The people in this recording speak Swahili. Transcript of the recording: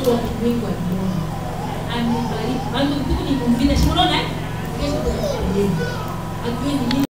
watu wengi waliona. Amebariki. Bado kitu ni kumvina. Unaona? Kesho ndio. Atueni